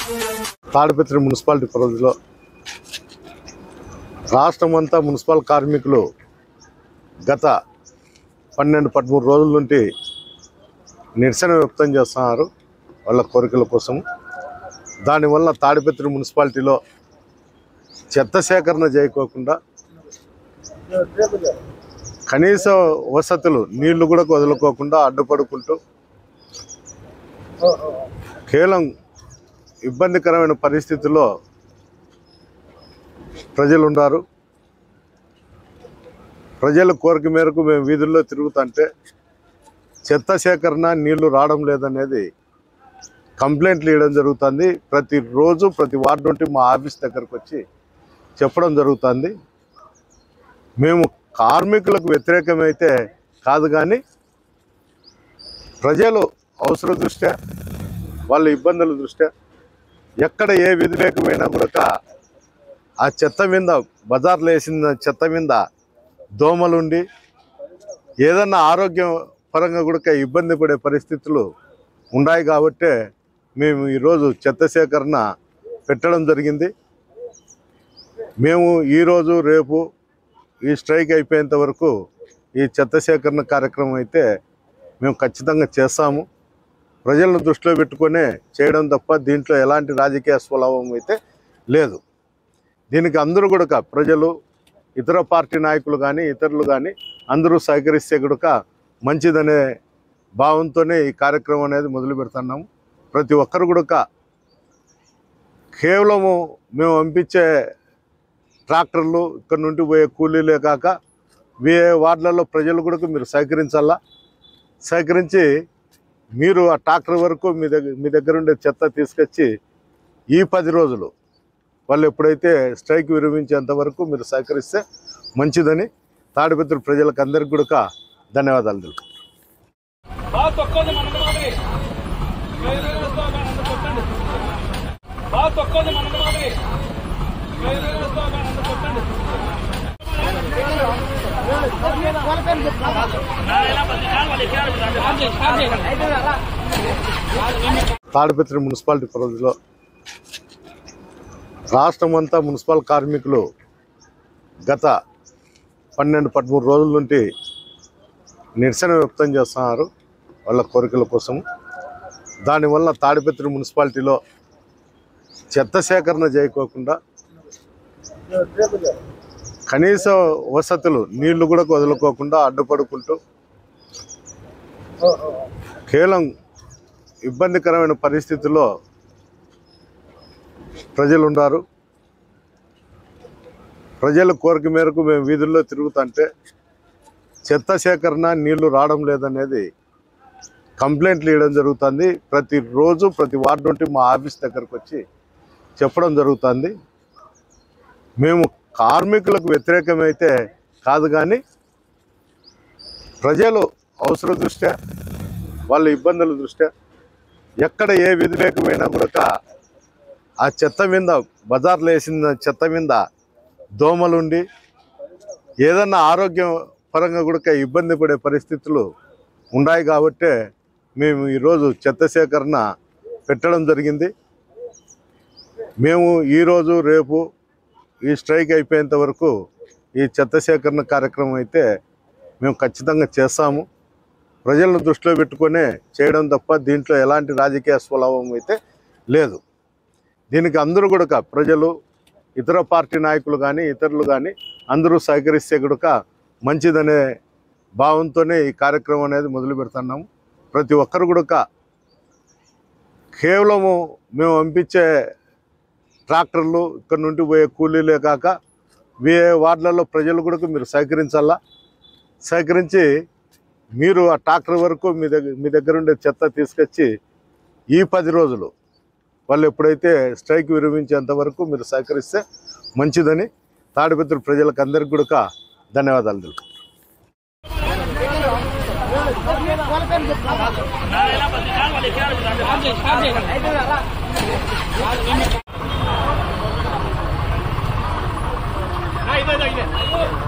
Tadipatri municipality పరిధిలో రాష్ట్రమంతా municipal కార్మికులు గత 12-13 రోజుల నుండి నిరసన వ్యక్తం చేస్తున్నారు వాళ్ళ కోరికల కోసం. దానివల్ల తాడిపత్రి మున్సిపాలిటీలో చెత్త సేకరణ చేయకోకుండా కనీస వసతులు నీళ్లు కూడా వదులుకోకుండా అడ్డుపడుకుంటూ కేవలం ఇబ్బందికరమైన పరిస్థితుల్లో ప్రజలు ఉన్నారు. ప్రజల కోరిక మేరకు మేము వీధుల్లో తిరుగుతుంటే చెత్త సేకరణ నీళ్లు రావడం లేదనేది కంప్లైంట్లు ఇవ్వడం జరుగుతుంది. ప్రతిరోజు ప్రతి వార్డు నుండి మా ఆఫీస్ దగ్గరకు వచ్చి చెప్పడం జరుగుతుంది. మేము కార్మికులకు వ్యతిరేకమైతే కాదు, కానీ ప్రజలు అవసర దృష్ట్యా వాళ్ళ ఇబ్బందుల దృష్ట్యా ఎక్కడ ఏ వ్యతిరేకమైనా కూడా ఆ చెత్త మీద బజార్లో వేసిన చెత్త మీద దోమలుండి ఏదన్నా ఆరోగ్య పరంగా కూడా ఇబ్బంది పడే పరిస్థితులు ఉన్నాయి. కాబట్టే మేము ఈరోజు చెత్త సేకరణ పెట్టడం జరిగింది. మేము ఈరోజు రేపు ఈ స్ట్రైక్ అయిపోయేంత వరకు ఈ చెత్త సేకరణ కార్యక్రమం అయితే మేము ఖచ్చితంగా చేస్తాము. ప్రజలను దృష్టిలో పెట్టుకునే చేయడం తప్ప దీంట్లో ఎలాంటి రాజకీయ స్వలాభం అయితే లేదు. దీనికి అందరూ కూడా ప్రజలు, ఇతర పార్టీ నాయకులు కానీ ఇతరులు కానీ అందరూ సహకరిస్తే కూడా మంచిదనే భావంతోనే ఈ కార్యక్రమం అనేది మొదలు పెడుతున్నాము. ప్రతి ఒక్కరు కూడా కేవలము మేము పంపించే ట్రాక్టర్లు ఇక్కడ నుండి పోయే కూలీలే కాక వార్డులలో ప్రజలు కూడా మీరు సహకరించాలా. సహకరించి మీరు ఆ ట్రాక్టర్ వరకు మీ దగ్గర ఉండే చెత్త తీసుకొచ్చి ఈ 10 రోజులు వాళ్ళు ఎప్పుడైతే స్ట్రైక్ విరమించేంత వరకు మీరు సహకరిస్తే మంచిదని తాడిపత్రి ప్రజలకు అందరికీ కూడా ధన్యవాదాలు తెలుపు. తాడిపత్రి మున్సిపాలిటీ పరిధిలో రాష్ట్రమంతా మున్సిపల్ కార్మికులు గత 12-13 రోజుల నుండి నిరసన వ్యక్తం చేస్తున్నారు వాళ్ళ కోరికల కోసం. దానివల్ల తాడిపత్రి మున్సిపాలిటీలో చెత్త సేకరణ చేయకోకుండా కనీస వసతులు నీళ్లు కూడా వదులుకోకుండా అడ్డుపడుకుంటూ కేవలం ఇబ్బందికరమైన పరిస్థితుల్లో ప్రజలు ఉన్నారు. ప్రజల కోరిక మేరకు మేము వీధుల్లో తిరుగుతుంటే చెత్త సేకరణ నీళ్లు రావడం లేదనేది కంప్లైంట్లు ఇవ్వడం జరుగుతుంది. ప్రతిరోజు ప్రతి వార్డు నుండి మా ఆఫీస్ దగ్గరకు వచ్చి చెప్పడం జరుగుతుంది. మేము కార్మికులకు వ్యతిరేకమైతే కాదు, కానీ ప్రజలు అవసర దృష్ట్యా వాళ్ళ ఇబ్బందుల దృష్ట్యా ఎక్కడ ఏ వ్యతిరేకమైనా కూడా ఆ చెత్త మీద బజార్లో వేసిన చెత్త మీద దోమలుండి ఏదన్నా ఆరోగ్య పరంగా కూడా ఇబ్బంది పడే పరిస్థితులు ఉన్నాయి. కాబట్టే మేము ఈరోజు చెత్త సేకరణ పెట్టడం జరిగింది. మేము ఈరోజు రేపు ఈ స్ట్రైక్ అయిపోయేంత వరకు ఈ చెత్త సేకరణ కార్యక్రమం అయితే మేము ఖచ్చితంగా చేస్తాము. ప్రజలను దృష్టిలో పెట్టుకునే చేయడం తప్ప దీంట్లో ఎలాంటి రాజకీయ స్వలాభం అయితే లేదు. దీనికి అందరూ కూడా ప్రజలు, ఇతర పార్టీ నాయకులు కానీ ఇతరులు కానీ అందరూ సహకరిస్తే కూడా మంచిదనే భావంతోనే ఈ కార్యక్రమం అనేది మొదలు పెడుతున్నాము. ప్రతి ఒక్కరు కూడా కేవలము మేము పంపించే ట్రాక్టర్లు ఇక్కడ నుండి పోయే కూలీలే కాక వార్డులలో ప్రజలు కూడా మీరు సహకరించాలా. సహకరించి మీరు ఆ ట్రాక్టర్ వరకు మీ దగ్గర ఉండే చెత్త తీసుకొచ్చి ఈ 10 రోజులు వాళ్ళు ఎప్పుడైతే స్ట్రైక్ విరమించేంత వరకు మీరు సహకరిస్తే మంచిదని తాడిపత్రి ప్రజలకు అందరికీ కూడా ధన్యవాదాలు తెలుపు. Đây.